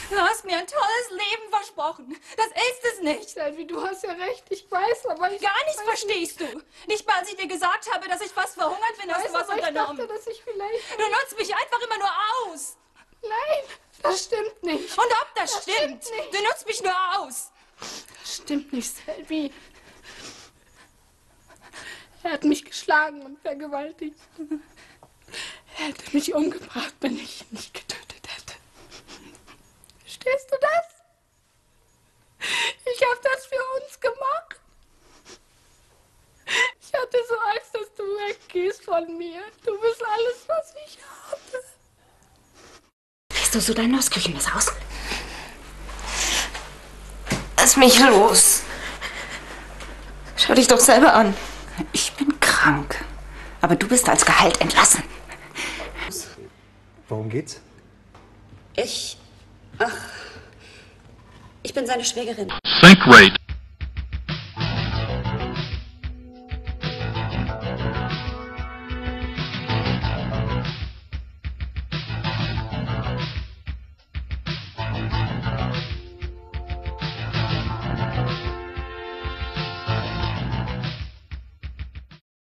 Du hast mir ein tolles Leben versprochen. Das ist es nicht. Selvi, du hast ja recht, ich weiß, aber ich... Gar nichts verstehst du. Nicht mal, als ich dir gesagt habe, dass ich fast verhungert bin, hast du was unternommen. Ich dachte, dass ich vielleicht... Du nutzt mich einfach immer nur aus. Nein, das stimmt nicht. Und ob das stimmt? Du nutzt mich nur aus. Das stimmt nicht, Selvi. Er hat mich geschlagen und vergewaltigt. Er hätte mich umgebracht, wenn ich ihn nicht getötet hätte. Verstehst du das? Ich habe das für uns gemacht. Ich hatte so Angst, dass du weggehst von mir. Du bist alles, was ich habe. Kriegst du so dein neues Küchenmesser aus? Lass mich los. Schau dich doch selber an. Ich bin krank. Aber du bist als Gehalt entlassen. Worum geht's? Ich bin seine Schwägerin. Sync rate